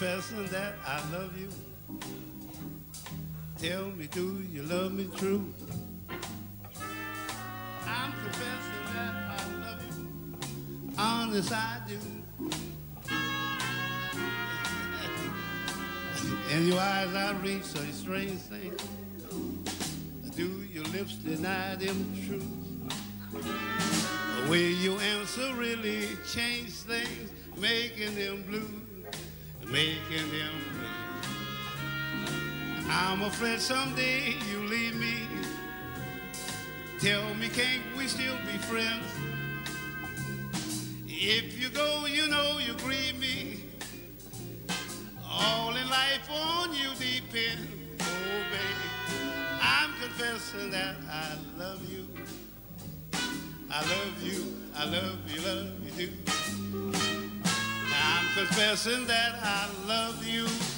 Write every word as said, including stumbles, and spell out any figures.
confessing that I love you. Tell me, do you love me true? I'm confessing that I love you. Honest, I do. In your eyes I read such strange things. Do your lips deny them truth? The way you answer really change things, making them blue, making them blue. I'm afraid someday you leave me. Tell me, can't we still be friends? If you go, you know you grieve me. All in life on you depend. Oh, baby, I'm confessing that I love you. I love you, I love you, love you do. I'm confessing that I love you.